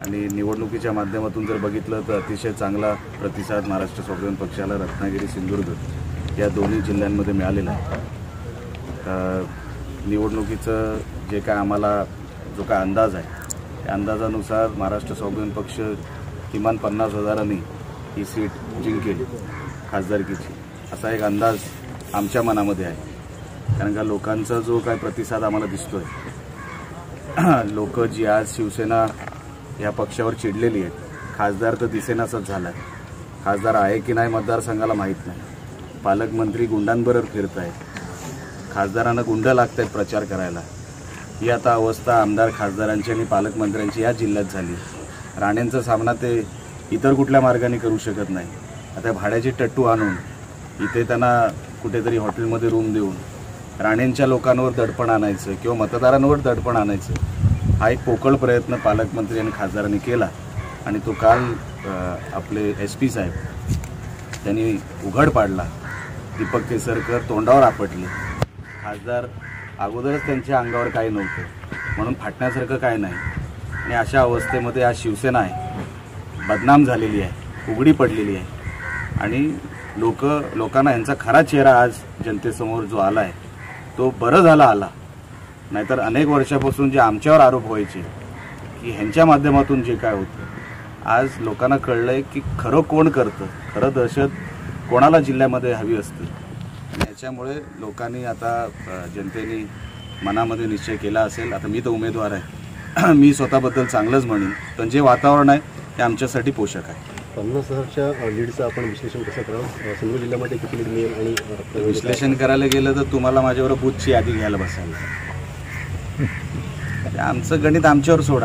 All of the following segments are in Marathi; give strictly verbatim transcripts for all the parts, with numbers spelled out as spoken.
आणि निवडणुकीच्या माध्यमातून जर बघितलं तर अतिशय चांगला प्रतिसाद महाराष्ट्र स्वाभिमान पक्षाला रत्नागिरी सिंधुदुर्ग या दोन्ही जिल्ह्यांमध्ये मिळालेला आहे। निवडणुकीचं जे काय आम्हाला जो काय अंदाज आहे त्या अंदाजानुसार महाराष्ट्र स्वाभिमान पक्ष किमान पन्नास हजारांनी ही सीट जिंकेल खासदारकीची, असा एक अंदाज आमच्या मनामध्ये आहे। कारण का लोकांचा जो काय प्रतिसाद आम्हाला दिसतोय, लोक जी आज शिवसेना या पक्षावर चिडलेली आहेत, खासदार तर दिसेनासाच झाला आहे, खासदार आहे की नाही मतदारसंघाला माहीत नाही, पालकमंत्री गुंडांबरोबर फिरत आहेत, खासदारांना गुंड लागत आहेत प्रचार करायला, ही आता अवस्था आमदार खासदारांची आणि पालकमंत्र्यांची या जिल्ह्यात झाली। राणेंचा सामना ते इतर कुठल्या मार्गाने करू शकत नाही। आता भाड्याची टट्टू आणून इथे त्यांना कुठेतरी हॉटेलमध्ये रूम देऊन राणेंच्या लोकांवर दडपण आणायचं किंवा मतदारांवर दडपण आणायचं हा एक पोकळ प्रयत्न पालकमंत्री आणि खासदारांनी केला आणि तो काल आपले एस पी साहेब त्यांनी उघड पाडला। दीपक केसरकर तोंडावर आपटले, खासदार अगोदरच त्यांच्या अंगावर काही नव्हतं म्हणून फाटण्यासारखं काय नाही आणि अशा अवस्थेमध्ये आज शिवसेना आहे बदनाम झालेली आहे, उघडी पडलेली आहे आणि लोक लोकांना यांचा खरा चेहरा आज जनतेसमोर जो आला आहे तो बरं झाला आला, नाहीतर अनेक वर्षापासून जे आमच्यावर आरोप व्हायचे की ह्यांच्या माध्यमातून जे काय होतं आज लोकांना कळलंय की खरं कोण करतं, खरं दहशत कोणाला जिल्ह्यामध्ये हवी असते। आणि याच्यामुळे लोकांनी आता जनतेने मनामध्ये निश्चय केला असेल। आता मी तर उमेदवार आहे, मी स्वतःबद्दल चांगलंच म्हणेन, पण जे वातावरण आहे ते आमच्यासाठी पोषक आहे। पन्नास हजारच्या लीडचं आपण विश्लेषण कसं करावं, सिंधू जिल्ह्यामध्ये किती लीड मिळेल आणि विश्लेषण करायला गेलं तर तुम्हाला माझ्यावर बूथची यादी घ्यायला बसायला, आमचं गणित आमच्यावर सोडा।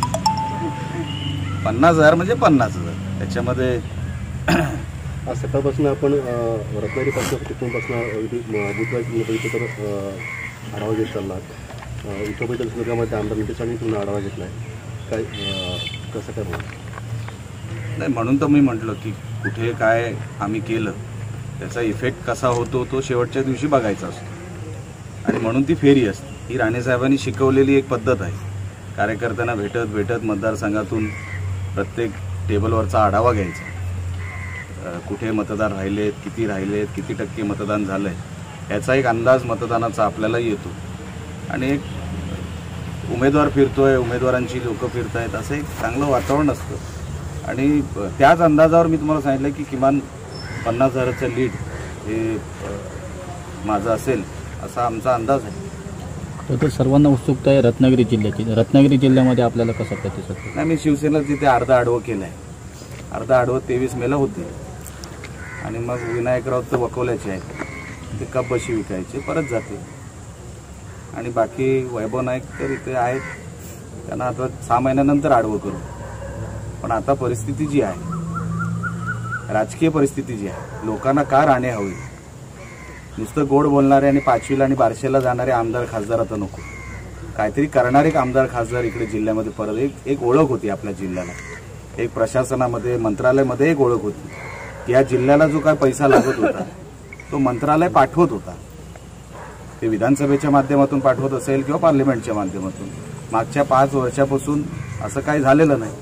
पन्नास हजार म्हणजे पन्नास हजार त्याच्यामध्ये आज सकाळपासून आपण रत्नागिरी पासून तिथूनपासून बुधवारी तर आढावा घेत चाललात, इथं सिंधुदुर्गामध्ये आमदार नितेश राणे तुम्ही आढावा घेतला आहे, काय कसं काय म्हणून नाही म्हणून तर मी म्हटलं की कुठे काय आम्ही केलं त्याचा इफेक्ट कसा होतो तो शेवटच्या दिवशी बघायचा असतो आणि म्हणून ती फेरी असते। ही राणेसाहेबांनी शिकवलेली एक पद्धत आहे, कार्यकर्त्यांना भेटत भेटत मतदारसंघातून प्रत्येक टेबलवरचा आढावा घ्यायचा, कुठे मतदार राहिलेत, किती राहिलेत, किती टक्के मतदान झालं आहे याचा एक अंदाज मतदानाचा आपल्याला येतो आणि एक उमेदवार फिरतोय, उमेदवारांची लोकं फिरत आहेत, असं एक चांगलं वातावरण असतं आणि त्याच अंदाजावर मी तुम्हाला सांगितलं की किमान पन्नास हजाराचं लीड हे माझं असेल असा आमचा अंदाज आहे। तर सर्वांना उत्सुकता आहे रत्नागिरी जिल्ह्याची, रत्नागिरी जिल्ह्यामध्ये आपल्याला कसं प्रतिसाद? नाही मी शिवसेना तिथे अर्धा आडवं केलं आहे, अर्धा आडवं तेवीस मेला होते आणि मग विनायकराव तर वकवल्याचे आहेत, ते कप बशी विकायचे परत जाते आणि बाकी वैभव नाईक तर इथे आहेत, त्यांना आता सहा महिन्यानंतर आडवं करू। पण आता परिस्थिती जी आहे, राजकीय परिस्थिती जी आहे, लोकांना का राणे हवी, नुसतं गोड बोलणारे आणि पाचवीला आणि बारशेला जाणारे आमदार खासदार आता नको, काहीतरी करणारे आमदार खासदार इकडे जिल्ह्यामध्ये परत एक एक ओळख होती आपल्या जिल्ह्याला, एक प्रशासनामध्ये मंत्रालयामध्ये एक ओळख होती, या जिल्ह्याला जो काय पैसा लागत होता तो मंत्रालय पाठवत होता, ते विधानसभेच्या माध्यमातून पाठवत असेल किंवा पार्लमेंटच्या माध्यमातून। मागच्या पाच वर्षापासून असं काही झालेलं नाही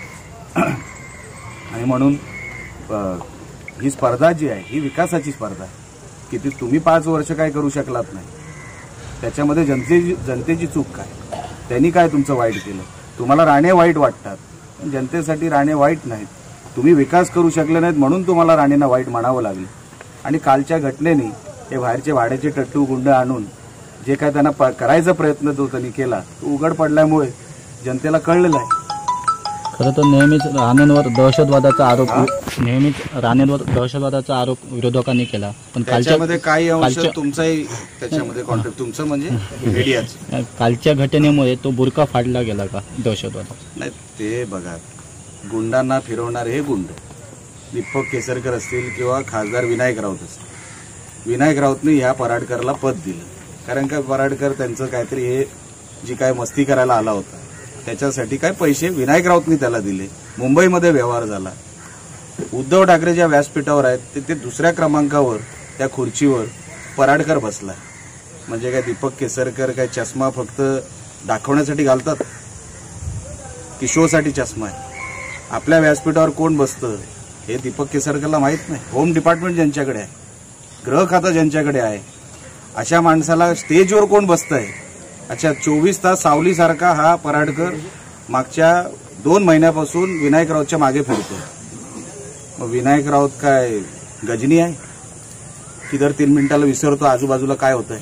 आणि म्हणून ही स्पर्धा जी आहे ही विकासाची स्पर्धा आहे, किती तुम्ही पाच वर्ष काय करू शकलात नाही, त्याच्यामध्ये जनतेची जनतेची चूक काय, त्यांनी काय तुमचं वाईट केलं, तुम्हाला राणे वाईट वाटतात, जनतेसाठी राणे वाईट नाहीत, तुम्ही विकास करू शकले नाहीत म्हणून तुम्हाला राणेंना वाईट म्हणावं लागलं आणि कालच्या घटनेने हे बाहेरचे भाड्याचे टट्टू गुंड आणून जे काय त्यांना करायचा प्रयत्न जो त्यांनी केला तो उघड पडल्यामुळे जनतेला कळलेलं आहे। खरं तर नेहमीच राणेंवर दहशतवादाचा आरोप नेहमीच राणेंवर दहशतवादाचा आरोप विरोधकांनी केला, पण त्याच्यामध्ये काही अंश तुमचाही त्याच्यामध्ये कॉन्ट्रॅक्ट तुमचं म्हणजे मीडियाचं कालच्या घटनेमुळे तो बुरका फाडला गेला का दहशतवाद? नाही ते बघा, गुंडांना फिरवणारे हे गुंड दीपक केसरकर असतील किंवा खासदार विनायक राऊत असतील, विनायक राऊतने ह्या पराडकरला पद दिलं कारण का पराडकर त्यांचं काहीतरी हे जी काय मस्ती करायला आला होता त्याच्यासाठी काय पैसे विनायक राऊतनी त्याला दिले, मुंबईमध्ये व्यवहार झाला। उद्धव ठाकरे ज्या व्यासपीठावर आहेत ते, ते दुसऱ्या क्रमांकावर त्या खुर्चीवर पराडकर बसलाय, म्हणजे काय दीपक केसरकर काय चष्मा फक्त दाखवण्यासाठी घालतात? की शोसाठी चष्मा आहे. आपल्या व्यासपीठावर कोण बसतं हे दीपक केसरकरला माहीत नाही. होम डिपार्टमेंट ज्यांच्याकडे आहे, गृह खातं ज्यांच्याकडे आहे, अशा माणसाला स्टेजवर कोण बसतंय. अच्छा, चोवीस तास सावलीसारखा हा पराडकर मागच्या दोन महिन्यापासून विनायक राऊतच्या मागे फिरतो. मग विनायक राऊत काय गजनी आहे की दर तीन मिनिटाला विसरतो आजूबाजूला काय होतंय.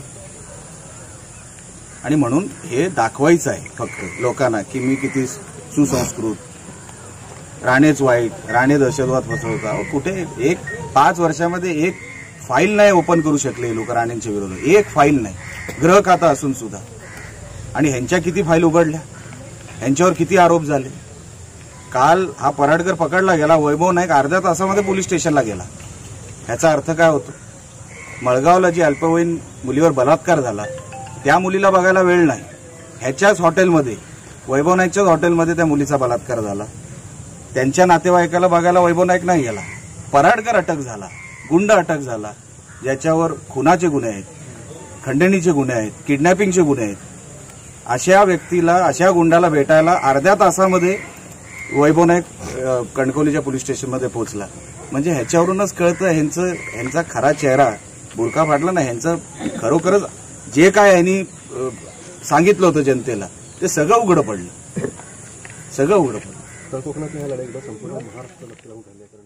आणि म्हणून हे दाखवायचं आहे फक्त लोकांना की मी किती सुसंस्कृत. राणेच वाईट, राणे दहशतवाद फसवता. कुठे एक पाच वर्षामध्ये एक फाईल नाही ओपन करू शकले लोक राणेंच्या विरोधात. एक फाईल नाही, गृह खाता असून सुद्धा. आणि ह्यांच्या किती फाईल उघडल्या, ह्यांच्यावर किती आरोप झाले. काल हा पराडकर पकडला गेला, वैभव नाईक अर्ध्या तासामध्ये पोलीस स्टेशनला गेला. ह्याचा अर्थ काय होतो. मळगावला जी अल्पवयीन मुलीवर बलात्कार झाला त्या मुलीला बघायला वेळ नाही. ह्याच्याच हॉटेलमध्ये, वैभव नाईकच्याच हॉटेलमध्ये त्या मुलीचा बलात्कार झाला. त्यांच्या नातेवाईकाला बघायला वैभव नाईक नाही गेला. पराडकर अटक झाला, गुंड अटक झाला, ज्याच्यावर खुनाचे गुन्हे आहेत, खंडणीचे गुन्हे आहेत, किडनॅपिंगचे गुन्हे आहेत. अशा व्यक्तीला, अशा गुंडाला भेटायला अर्ध्या तासामध्ये वैभव नाईक कणकवलीच्या पोलीस स्टेशनमध्ये पोहोचला. म्हणजे ह्याच्यावरूनच कळतं ह्यांचं ह्यांचा खरा चेहरा. बुरका फाटला ना, ह्यांचं खरोखरच जे काय ह्यांनी सांगितलं होतं जनतेला ते सगळं उघडं पडलं. सगळं उघडं पडलं. तर कोकणात नाही आला एकदा संपूर्ण महाराष्ट्र लक्ष लावून